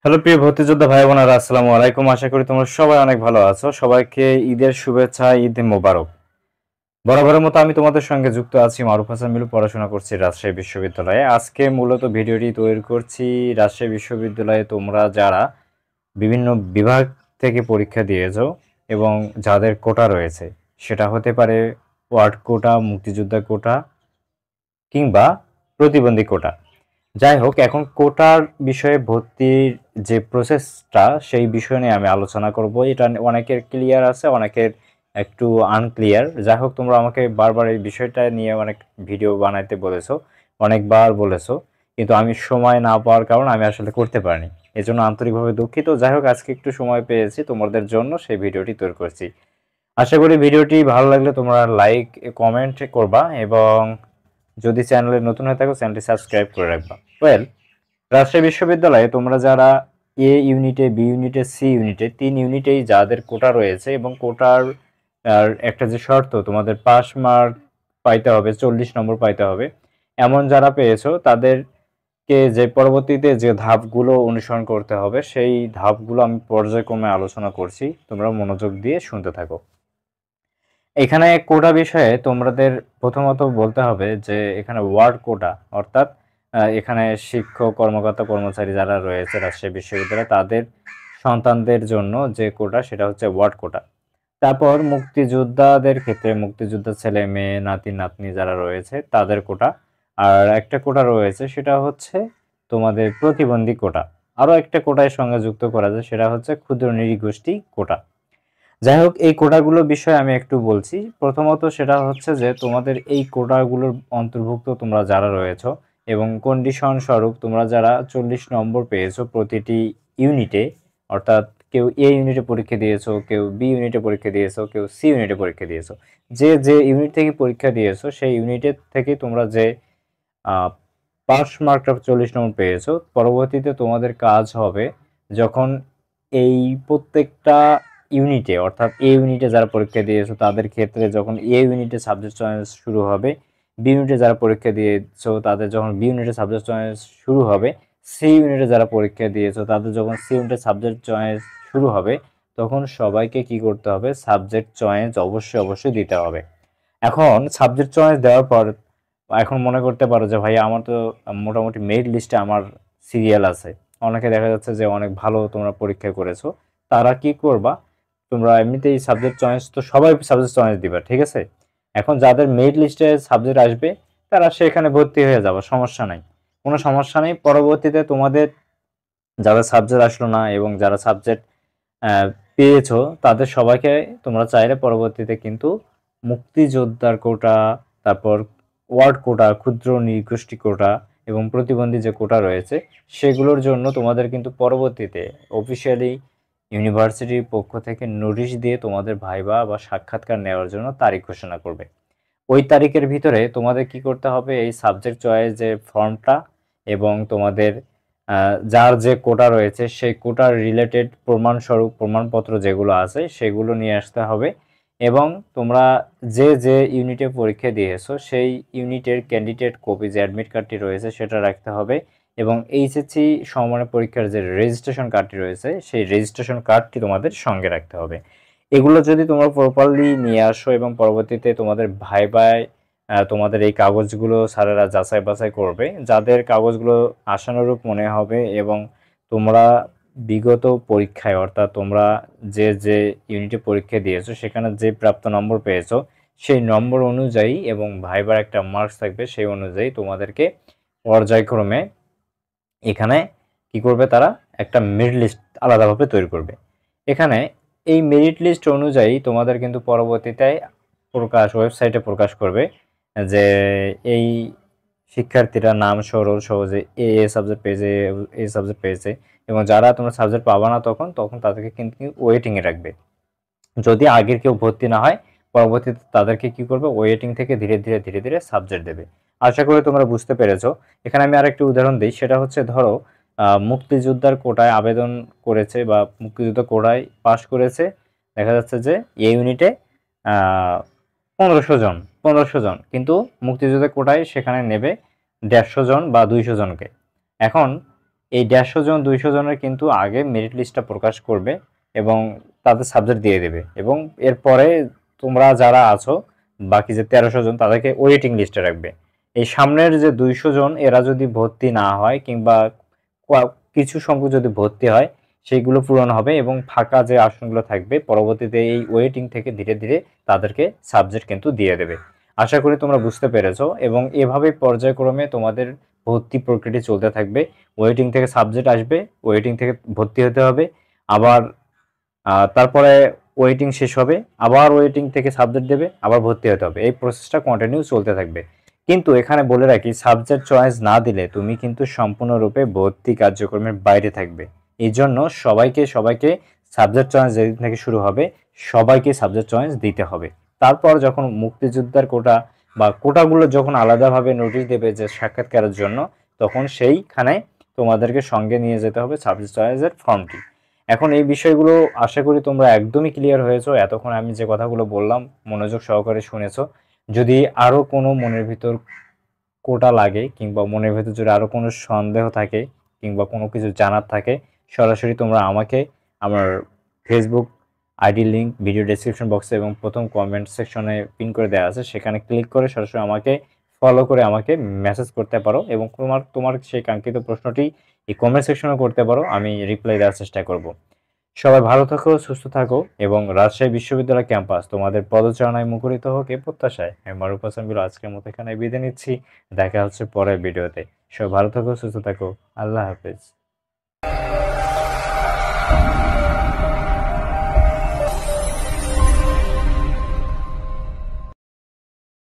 Hello প্রিয় ভর্তিযোদ্ধা ভাই বোনেরা, আসসালামু আলাইকুম। আশা করি তোমরা সবাই অনেক ভালো আছো। সবাইকে ঈদের শুভেচ্ছা, ঈদ মোবারক। বরাবরের মতো আমি তোমাদের সঙ্গে যুক্ত আছি, মারুফ হাসান মিলু। পড়াশোনা করছি রাজশাহী বিশ্ববিদ্যালয়ে। আজকে মূলত ভিডিওটি তৈরি করছি রাজশাহী বিশ্ববিদ্যালয়ে তোমরা যারা বিভিন্ন বিভাগ থেকে পরীক্ষা দিয়েছো এবং যাদের কোটা রয়েছে, সেটা হতে পারে ওয়ার্ড কোটা, মুক্তিযোদ্ধা কোটা কিংবা প্রতিবন্ধী কোটা। যাই হোক, এখন কোটার বিষয়ে ভর্তির যে প্রসেসটা, সেই বিষয় নিয়ে আমি আলোচনা করব। এটা অনেকের ক্লিয়ার আছে, অনেকের একটু আনক্লিয়ার। যাই হোক, তোমরা আমাকে বারবার এই বিষয়টা নিয়ে অনেক ভিডিও বানাইতে বলেছো, অনেকবার বলেছো, কিন্তু আমি সময় না পাওয়ার কারণে আমি আসলে করতে পারিনি। এজন্য আন্তরিকভাবে দুঃখিত। যাই হোক, আজকে একটু সময় পেয়েছি তোমাদের জন্য, সেই ভিডিওটি তৈরি করছি। আশা করি ভিডিওটি ভালো লাগলে তোমরা লাইক কমেন্ট করবা এবং যদি চ্যানেলে নতুন হয়ে থাকো চ্যানেলটি সাবস্ক্রাইব করে রাখবা। ওয়েল, রাজশাহী বিশ্ববিদ্যালয়ে তোমরা যারা এ ইউনিটে, বি ইউনিটে, সি ইউনিটে, 3 ইউনিটেই যাদের কোটা রয়েছে এবং কোটার একটা যে শর্ত, তোমাদের পাস মার্ক পাইতে হবে, 40 নম্বর পাইতে হবে, এমন যারা পেয়েছো তাদেরকে যে পরবর্তীতে যে ধাপগুলো অনুসরণ করতে হবে, সেই ধাপগুলো আমি পর্যায়ক্রমে আলোচনা করছি। তোমরা মনোযোগ দিয়ে শুনতে থাকো। এখানে কোটা বিষয়ে তোমাদের প্রথমত বলতে হবে যে এখানে ওয়ার্ড কোটা, অর্থাৎ এখানে শিক্ষক, কর্মকর্তা, কর্মচারী যারা রয়েছে রাজশাহী বিশ্ববিদ্যালয়ে, তাদের সন্তানদের জন্য যে কোটা, সেটা হচ্ছে ওয়ার্ড কোটা। তারপর মুক্তিযোদ্ধাদের ক্ষেত্রে, মুক্তিযোদ্ধা ছেলে মেয়ে, নাতি নাতনি যারা রয়েছে, তাদের কোটা। আর একটা কোটা রয়েছে, সেটা হচ্ছে তোমাদের প্রতিবন্ধী কোটা। আরও একটা কোটার সঙ্গে যুক্ত করা যায়, সেটা হচ্ছে ক্ষুদ্র নৃগোষ্ঠী কোটা। যাই হোক, এই কোটাগুলোর বিষয়ে আমি একটু বলছি। প্রথমত সেটা হচ্ছে যে তোমাদের এই কোটাগুলোর অন্তর্ভুক্ত তোমরা যারা রয়েছো এবং কন্ডিশন স্বরূপ তোমরা যারা 40 নম্বর পেয়েছো প্রতিটি ইউনিটে, অর্থাৎ কেউ এ ইউনিটে পরীক্ষা দিয়েছো, কেউ বি ইউনিটে পরীক্ষা দিয়েছো, কেউ সি ইউনিটে পরীক্ষা দিয়েছো, যে যে ইউনিট থেকে পরীক্ষা দিয়েছো সেই ইউনিটের থেকে তোমরা যে পাস মার্কটা 40 নম্বর পেয়েছো, পরবর্তীতে তোমাদের কাজ হবে যখন এই প্রত্যেকটা ইউনিটে, অর্থাৎ এ ইউনিটে যারা পরীক্ষা দিয়েছো তাদের ক্ষেত্রে যখন এ ইউনিটে সাবজেক্ট চয়েস শুরু হবে, বি ইউনিটে যারা পরীক্ষা দিয়েছো তাদের যখন বি ইউনিটে সাবজেক্ট চয়েস শুরু হবে, সি ইউনিটে যারা পরীক্ষা দিয়েছো তাদের যখন সি ইউনিটে সাবজেক্ট চয়েস শুরু হবে, তখন সবাইকে কি করতে হবে? সাবজেক্ট চয়েস অবশ্যই অবশ্যই দিতে হবে। এখন সাবজেক্ট চয়েস দেওয়ার পর এখন মনে করতে পারো যে ভাই আমার তো মোটামুটি মেরিট লিস্টে আমার সিরিয়াল আছে। অনেকে দেখা যাচ্ছে যে অনেক ভালো তোমরা পরীক্ষা করেছো, তারা কি করবা? তোমরা এমনিতেই সাবজেক্ট চয়েস তো সবাই সাবজেক্ট চয়েস দিবা, ঠিক আছে? এখন যাদের মেরিট লিস্টে সাবজেক্ট আসবে তারা সেখানে ভর্তি হয়ে যাবে, সমস্যা নাই, কোনো সমস্যা নেই। পরবর্তীতে তোমাদের যাদের সাবজেক্ট আসলো না এবং যারা সাবজেক্ট পেয়েছো, তাদের সবাইকে তোমরা চাইলে পরবর্তীতে কিন্তু মুক্তিযোদ্ধার কোটা, তারপর ওয়ার্ড কোটা, ক্ষুদ্র নৃগোষ্ঠী কোটা এবং প্রতিবন্ধী যে কোটা রয়েছে, সেগুলোর জন্য তোমাদের কিন্তু পরবর্তীতে অফিসিয়ালি ইউনিভার্সিটির পক্ষ থেকে নোটিশ দিয়ে তোমাদের ভাইবা বা সাক্ষাৎকার নেওয়ার জন্য তারিখ ঘোষণা করবে। ওই তারিখের ভিতরে তোমাদের কি করতে হবে? এই সাবজেক্ট চয়েস যে ফর্মটা এবং তোমাদের যার যে কোটা রয়েছে সেই কোটার রিলেটেড প্রমাণস্বরূপ প্রমাণপত্র যেগুলো আছে সেগুলো নিয়ে আসতে হবে। এবং তোমরা যে যে ইউনিটে পরীক্ষা দিয়েছো সেই ইউনিটের ক্যান্ডিডেট কপি, যে অ্যাডমিট কার্ডটি রয়েছে, সেটা রাখতে হবে। এবং এইচএসসি সমমানের পরীক্ষার যে রেজিস্ট্রেশন কার্ডটি রয়েছে, সেই রেজিস্ট্রেশন কার্ডটি তোমাদের সঙ্গে রাখতে হবে। এগুলো যদি তোমরা প্রপারলি নিয়ে আসো এবং পরবর্তীতে তোমাদের ভাইভায় তোমাদের এই কাগজগুলো স্যারেরা যাচাই বাছাই করবে, যাদের কাগজগুলো আশানুরূপ মনে হবে এবং তোমরা বিগত পরীক্ষায়, অর্থাৎ তোমরা যে যে ইউনিটে পরীক্ষা দিয়েছো সেখানে যে প্রাপ্ত নম্বর পেয়েছো সেই নম্বর অনুযায়ী এবং ভাইবার একটা মার্কস থাকবে, সেই অনুযায়ী তোমাদেরকে পর্যায়ক্রমে এখানে কি করবে? তারা একটা মেরিট লিস্ট আলাদাভাবে তৈরি করবে। এখানে এই মেরিট লিস্ট অনুযায়ী তোমাদের কিন্তু পরবর্তীতে ওয়েবসাইটে প্রকাশ করবে যে এই শিক্ষার্থীরা নাম সরল সহজে এ এ সাবজেক্ট পেয়েছে, এ সাবজেক্ট পেয়েছে। এবং যারা তোমরা সাবজেক্ট পাবা না তখন তখন তাদেরকে কিন্তু ওয়েটিংয়ে রাখবে। যদি আগের কেউ ভর্তি না হয়, পরবর্তীতে তাদেরকে কি করবে? ওয়েটিং থেকে ধীরে ধীরে ধীরে ধীরে সাবজেক্ট দেবে। আশা করি তোমরা বুঝতে পেরেছো। এখানে আমি আরেকটি উদাহরণ দিই, সেটা হচ্ছে ধরো মুক্তিযোদ্ধার কোটায় আবেদন করেছে বা মুক্তিযোদ্ধা কোটায় পাশ করেছে, দেখা যাচ্ছে যে এই ইউনিটে 1500 জন, 1500 জন, কিন্তু মুক্তিযোদ্ধা কোটায় সেখানে নেবে 150 জন বা 200 জনকে। এখন এই 150 জন 200 জনের কিন্তু আগে মেরিট লিস্টটা প্রকাশ করবে এবং তাদের সাবজেক্ট দিয়ে দেবে, এবং এরপরে তোমরা যারা আছো বাকি যে 1300 জন তাদেরকে ওয়েটিং লিস্টে রাখবে। এই সামনের যে 200 জন এরা যদি ভর্তি না হয় কিংবা কিছু সংখ্যক যদি ভর্তি হয় সেইগুলো পূরণ হবে এবং ফাঁকা যে আসনগুলো থাকবে পরবর্তীতে এই ওয়েটিং থেকে ধীরে ধীরে তাদেরকে সাবজেক্ট কিন্তু দিয়ে দেবে। আশা করি তোমরা বুঝতে পেরেছো, এবং এভাবে পর্যায়ক্রমে তোমাদের ভর্তি প্রক্রিয়াটি চলতে থাকবে। ওয়েটিং থেকে সাবজেক্ট আসবে, ওয়েটিং থেকে ভর্তি হতে হবে, আবার তারপরে ওয়েটিং শেষ হবে, আবার ওয়েটিং থেকে সাবজেক্ট দেবে, আবার ভর্তি হতে হবে। এই প্রসেসটা কন্টিনিউ চলতে থাকবে। কিন্তু এখানে বলে রাখি, সাবজেক্ট চয়েস না দিলে তুমি কিন্তু সম্পূর্ণরূপে ভর্তি কার্যক্রমের বাইরে থাকবে। এই জন্য সবাইকে সাবজেক্ট চয়েস যেদিন থেকে শুরু হবে সবাইকে সাবজেক্ট চয়েস দিতে হবে। তারপর যখন মুক্তিযোদ্ধার কোটা বা কোটাগুলো যখন আলাদাভাবে নোটিশ দেবে যে সাক্ষাৎকারের জন্য, তখন সেইখানে তোমাদেরকে সঙ্গে নিয়ে যেতে হবে সাবজেক্ট চয়েসের ফর্মটি। এখন এই বিষয়গুলো আশা করি তোমরা একদমই ক্লিয়ার হয়েছো। এতক্ষণ আমি যে কথাগুলো বললাম মনোযোগ সহকারে শুনেছো। যদি আরো কোনো মনের ভিতর কোটা লাগে কিংবা মনের ভিতর যদি আরো কোনো সন্দেহ থাকে কিংবা কোনো কিছু জানার থাকে, সরাসরি তোমরা আমাকে আমার Facebook ID link video description বক্সে এবং প্রথম কমেন্ট সেকশনে পিন করে দেওয়া আছে, সেখানে ক্লিক করে সরাসরি আমাকে ফলো করে আমাকে মেসেজ করতে পারো, এবং তোমার সেই কাঙ্ক্ষিত প্রশ্নটি এই কমেন্ট সেকশনে করতে পারো, আমি রিপ্লাই দেওয়ার চেষ্টা করব। সবাই ভালো থাকো, সুস্থ থাকো, এবং রাজশাহী বিশ্ববিদ্যালয় ক্যাম্পাস তোমাদের পদচারণায় মুখরিত হোক এই প্রত্যাশায় আমি মারুফ হাসান বিলু আজকের মতো এখানে বিদায় নিচ্ছি। দেখা হচ্ছে পরের ভিডিওতে। সবাই ভালো থাকো, সুস্থ থাকো, আল্লাহ হাফেজ।